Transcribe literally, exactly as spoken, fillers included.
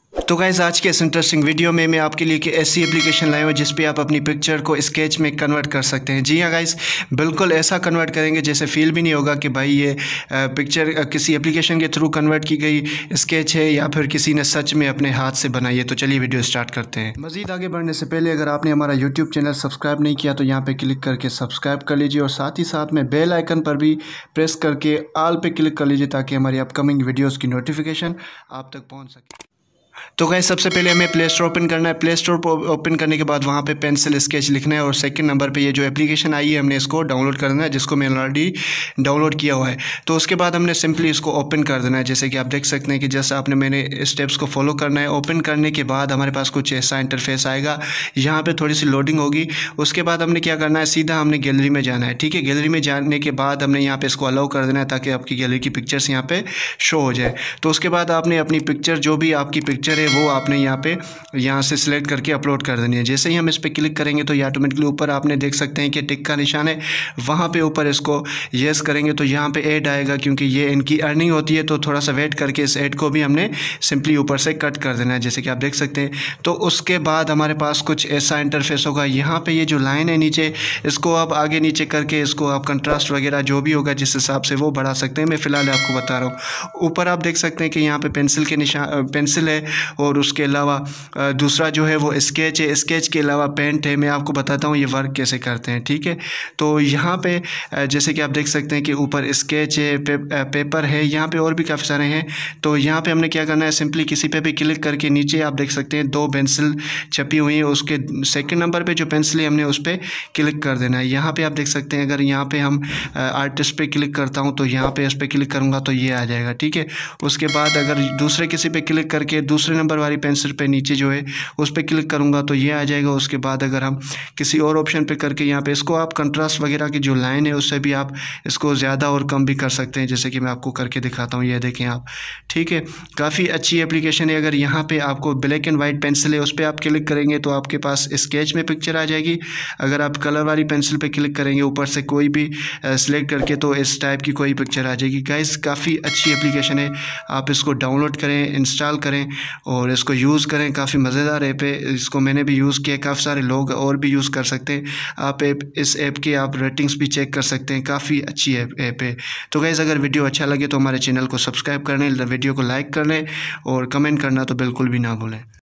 तो गाइज़ आज के इस इंटरेस्टिंग वीडियो में मैं आपके लिए कि ऐसी एप्लीकेशन लाया हूँ जिस पे आप अपनी पिक्चर को स्केच में कन्वर्ट कर सकते हैं। जी हाँ गाइज़, बिल्कुल ऐसा कन्वर्ट करेंगे जैसे फील भी नहीं होगा कि भाई ये पिक्चर किसी एप्लीकेशन के थ्रू कन्वर्ट की गई स्केच है या फिर किसी ने सच में अपने हाथ से बनाई है। तो चलिए वीडियो स्टार्ट करते हैं। मज़ीद आगे बढ़ने से पहले अगर आपने हमारा यूट्यूब चैनल सब्सक्राइब नहीं किया तो यहाँ पर क्लिक करके सब्सक्राइब कर लीजिए और साथ ही साथ में बेल आइकन पर भी प्रेस करके ऑल पे क्लिक कर लीजिए ताकि हमारी अपकमिंग वीडियोज़ की नोटिफिकेशन आप तक पहुँच सके। तो गाइस सबसे पहले हमें प्ले स्टोर ओपन करना है। प्ले स्टोर ओपन करने के बाद वहाँ पे पेंसिल स्केच लिखना है और सेकंड नंबर पे ये जो एप्लीकेशन आई है हमने इसको डाउनलोड कर देना है, जिसको मैंने ऑलरेडी डाउनलोड किया हुआ है। तो उसके बाद हमने सिंपली इसको ओपन कर देना है। जैसे कि आप देख सकते हैं कि जैसे आपने मैंने स्टेप्स को फॉलो करना है। ओपन करने के बाद हमारे पास कुछ ऐसा इंटरफेस आएगा, यहाँ पर थोड़ी सी लोडिंग होगी। उसके बाद हमने क्या करना है, सीधा हमने गैलरी में जाना है। ठीक है, गैलरी में जाने के बाद हमने यहाँ पर इसको अलाउ कर देना है ताकि आपकी गैलरी की पिक्चर्स यहाँ पर शो हो जाए। तो उसके बाद आपने अपनी पिक्चर, जो भी आपकी पिक्चर है वो आपने यहाँ पे यहाँ से सिलेक्ट करके अपलोड कर देनी है। जैसे ही हम इस पर क्लिक करेंगे तो ये ऑटोमेटिकली ऊपर आपने देख सकते हैं कि टिक का निशान है, वहाँ पे ऊपर इसको येस करेंगे तो यहाँ पे ऐड आएगा। क्योंकि ये इनकी अर्निंग होती है तो थोड़ा सा वेट करके इस ऐड को भी हमने सिंपली ऊपर से कट कर देना है, जैसे कि आप देख सकते हैं। तो उसके बाद हमारे पास कुछ ऐसा इंटरफेस होगा। यहाँ पे ये जो लाइन है नीचे, इसको आप आगे नीचे करके इसको आप कंट्रास्ट वगैरह जो भी होगा जिस हिसाब से वो बढ़ा सकते हैं। मैं फ़िलहाल आपको बता रहा हूँ। ऊपर आप देख सकते हैं कि यहाँ पे पेंसिल के निशान पेंसिल है और उसके अलावा दूसरा जो है वो स्केच है। स्केच के अलावा पेंट है। मैं आपको बताता हूँ ये वर्क कैसे करते हैं। ठीक है, तो यहाँ पे जैसे कि आप देख सकते हैं कि ऊपर स्केच है, पे, पेपर है, यहाँ पे और भी काफ़ी सारे हैं। तो यहाँ पे हमने क्या करना है, सिंपली किसी पे भी क्लिक करके नीचे आप देख सकते हैं दो पेंसिल छपी हुई है, उसके सेकंड नंबर पे जो पेंसिल है हमने उस पर क्लिक कर देना है। यहाँ पे आप देख सकते हैं अगर यहाँ पे हम आर्टिस्ट पे क्लिक करता हूँ तो यहाँ पे इस पर क्लिक करूँगा तो ये आ जाएगा। ठीक है, उसके बाद अगर दूसरे किसी पे क्लिक करके दूसरे नंबर वाली पेंसिल पे नीचे जो है उस पर क्लिक करूँगा तो ये आ जाएगा। उसके बाद अगर हम किसी और ऑप्शन पे करके यहाँ पे इसको आप कंट्रास्ट वगैरह की जो लाइन है उससे भी आप इसको ज़्यादा और कम भी कर सकते हैं, जैसे कि मैं आपको करके दिखाता हूँ। ये देखें आप। ठीक है, काफ़ी अच्छी एप्लीकेशन है। अगर यहाँ पे आपको ब्लैक एंड वाइट पेंसिल है उस पर आप क्लिक करेंगे तो आपके पास स्केच में पिक्चर आ जाएगी। अगर आप कलर वाली पेंसिल पे क्लिक करेंगे ऊपर से कोई भी सिलेक्ट करके तो इस टाइप की कोई पिक्चर आ जाएगी। गाइस काफ़ी अच्छी एप्लीकेशन है, आप इसको डाउनलोड करें, इंस्टॉल करें और इसको यूज़ करें। काफ़ी मज़ेदार ऐप है, इसको मैंने भी यूज़ किया, काफ़ी सारे लोग और भी यूज़ कर सकते हैं। आप ऐप इस ऐप के आप रेटिंग्स भी चेक कर सकते हैं, काफ़ी अच्छी ऐप ऐप है। तो गाइस अगर वीडियो अच्छा लगे तो हमारे चैनल को सब्सक्राइब कर लें, वीडियो को लाइक कर लें और कमेंट करना तो बिल्कुल भी ना भूलें।